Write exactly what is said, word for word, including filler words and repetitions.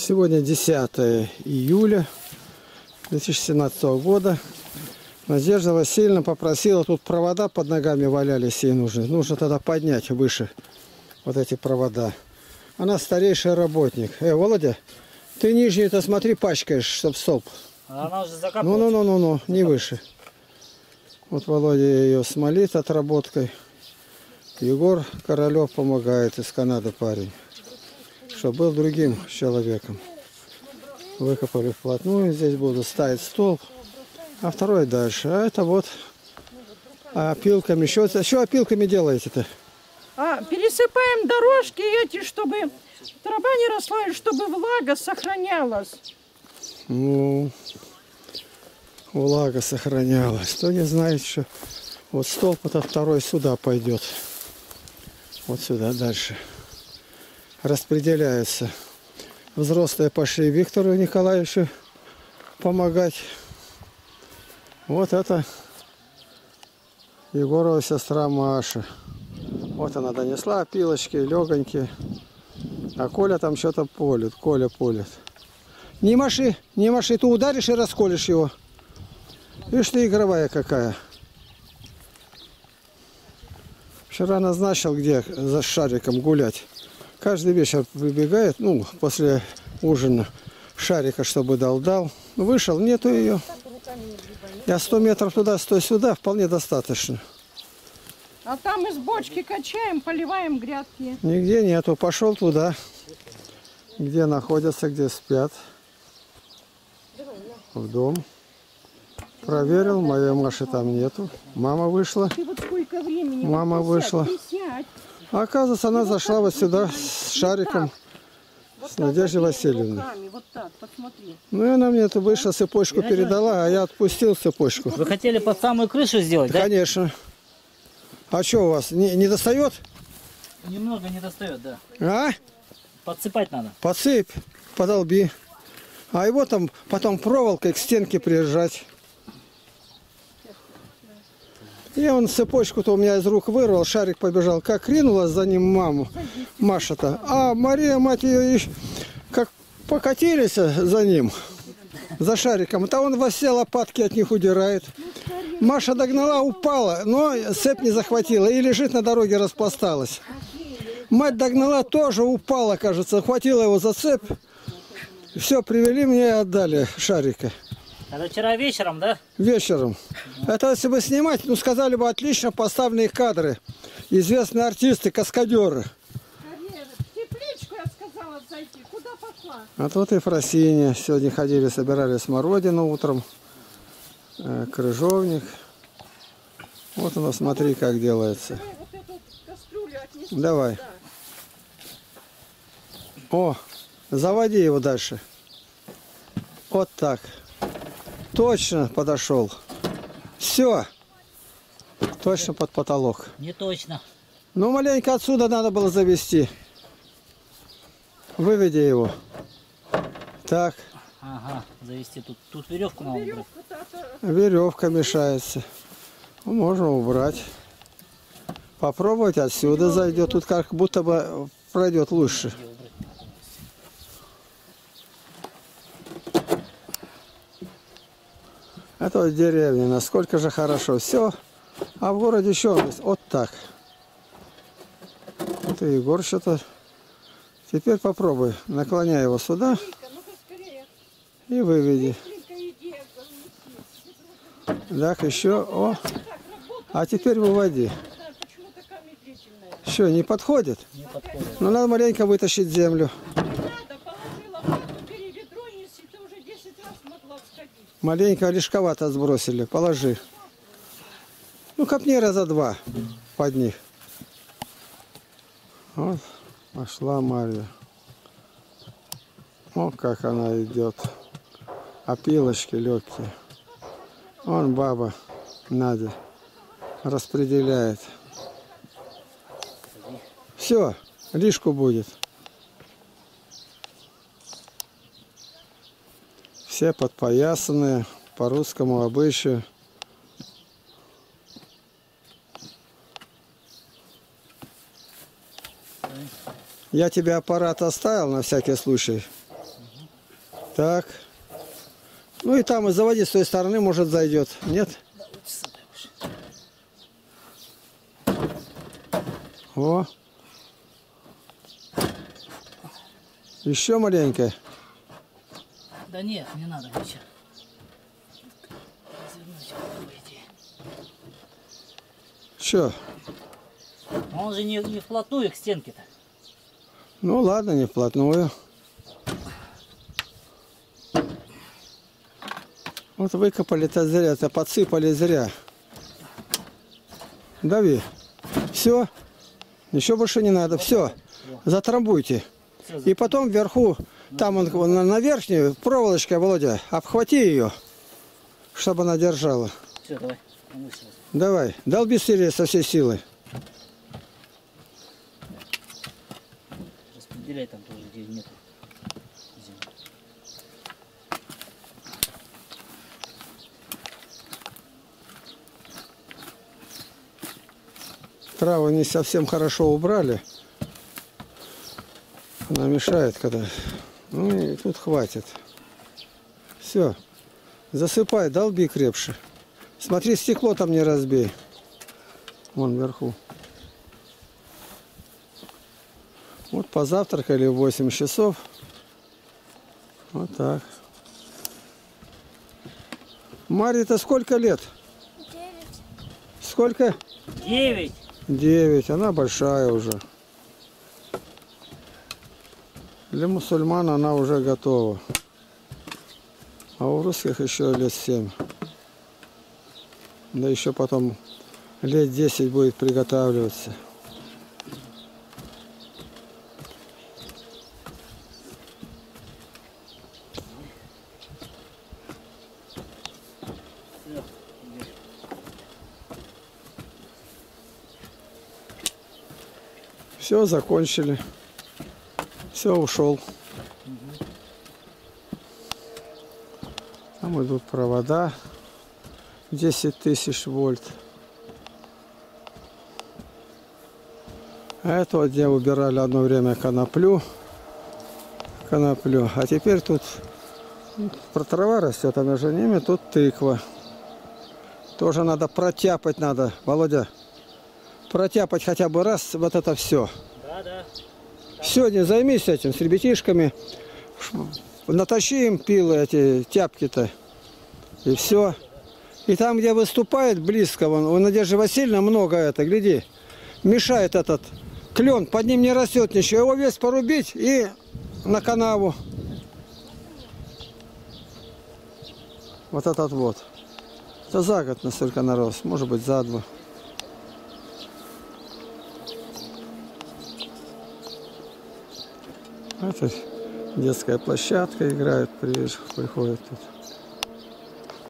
Сегодня десятое июля две тысячи семнадцатого года. Надежда Васильевна попросила, тут провода под ногами валялись, ей нужны. Нужно тогда поднять выше вот эти провода. Она старейший работник. Э, Володя, ты нижнюю-то смотри, пачкаешь, чтоб столб. Она уже закапывается. Ну-ну-ну-ну, не выше. Вот Володя ее смолит отработкой. Егор Королев помогает, из Канады парень. Что был другим человеком. Выкопали вплотную, здесь буду ставить столб, а второй дальше. А это вот опилками. Еще, что опилками делаете-то? А, пересыпаем дорожки эти, чтобы трава не росла, и чтобы влага сохранялась. Ну, влага сохранялась. Кто не знает, что вот столб это второй сюда пойдет. Вот сюда дальше. Распределяется. Взрослые пошли Виктору Николаевичу помогать. Вот это Егорова сестра Маша. Вот она донесла опилочки, легонькие. А Коля там что-то полит. Коля полит. Не маши, не маши. Ты ударишь и расколешь его. Видишь, ты игровая какая. Вчера назначил, где за шариком гулять. Каждый вечер выбегает, ну, после ужина, шарика, чтобы дал-дал. Вышел, нету ее. Я сто метров туда, сто сюда, вполне достаточно. А там из бочки качаем, поливаем грядки. Нигде нету. Пошел туда, где находятся, где спят. В дом. Проверил, моей Маши там нету. Мама вышла. Ты вот сколько времени? Мама вот присядь, вышла. присядь. А оказывается, она И вот зашла так вот вот, сюда вот с так, шариком, вот с так Надеждой обеими Васильевной. руками, вот так, посмотри. Ну и она мне эту выше цепочку передала, а я отпустил цепочку. Вы хотели под самую крышу сделать, да? Конечно. А что у вас, не, не достает? Немного не достает, да. А? Подсыпать надо. Подсыпь, подолби. А его там потом проволокой к стенке прижать. Я вон цепочку-то у меня из рук вырвал, шарик побежал. Как ринулась за ним маму, Маша-то. А Мария, мать ее, как покатились за ним, за шариком. Это он во все лопатки от них удирает. Маша догнала, упала, но цепь не захватила и лежит на дороге, распласталась. Мать догнала, тоже упала, кажется, хватила его за цепь. Все, привели мне и отдали шарика. Это вчера вечером, да? Вечером. Это если бы снимать, ну сказали бы отлично поставленные кадры. Известные артисты, каскадеры. В тепличку, я сказала, зайти. Куда пошла? А тут и Фросиния. Сегодня ходили, собирали смородину утром. Э, крыжовник. Вот оно, смотри, как делается. Давай вот эту кастрюлю отнести. Давай. сюда. О, заводи его дальше. Вот так. Точно подошел. Все. Точно под потолок. Не точно. Ну, маленько отсюда надо было завести. Выведи его. Так. Ага, завести тут. Тут веревку надо убрать. Веревка мешается. Ну, можно убрать. Попробовать отсюда зайдет. Тут как будто бы пройдет лучше. Это вот деревня. Насколько же хорошо. Все. А в городе еще вот так. Вот и Егор что-то. Теперь попробуй. Наклоняй его сюда. И выведи. Так, еще. О. А теперь выводи. Что, не подходит? Не подходит. Ну, надо маленько вытащить землю. Маленько лишковато сбросили. Положи. Ну, копни раза два под них. Вот. Пошла Марья. О, как она идет. Опилочки легкие. Вон баба Надя распределяет. Все, лишку будет. Все подпоясанные по русскому обычаю. Я тебе аппарат оставил на всякий случай. Так. Ну и там и заводи с той стороны, может, зайдет. Нет? О. Еще маленькая. Да нет, не надо ничего. Развернуть его, по идее. Че? Но он же не, не вплотную к стенке-то. Ну ладно, не вплотную. Вот выкопали-то зря-то, подсыпали зря. Дави. Все. Еще больше не надо. Все. Затрамбуйте. И потом вверху, там он на, на верхнюю проволочкой, Володя, обхвати ее, чтобы она держала. Все, давай. Помыслил. Давай. Долби сильнее со всей силы. Распределяй там тоже, где нет земли. Траву не совсем хорошо убрали. Она мешает, когда... Ну и тут хватит. Все. Засыпай, долби крепше. Смотри, стекло там не разбей. Вон вверху. Вот позавтракали в восемь часов. Вот так. Маре-то сколько лет? Девять. Сколько? Девять. Девять. Она большая уже. Для мусульман она уже готова. А у русских еще лет семь. Да еще потом лет десять будет приготавливаться. Все, закончили. Все, ушел. Там идут провода. десять тысяч вольт. А это вот где убирали одно время коноплю. Коноплю. А теперь тут про трава растет, а между ними тут тыква. Тоже надо протяпать надо, Володя. Протяпать хотя бы раз вот это все. Да, да. Сегодня займись этим с ребятишками. Натащи им пилы эти тяпки-то. И все. И там, где выступает близко, вон, у Надежды Васильевны много это, гляди. Мешает этот клен, под ним не растет ничего. Его весь порубить и на канаву. Вот этот вот. Это за год настолько нарос, может быть за два. Это детская площадка, играют, приходят тут.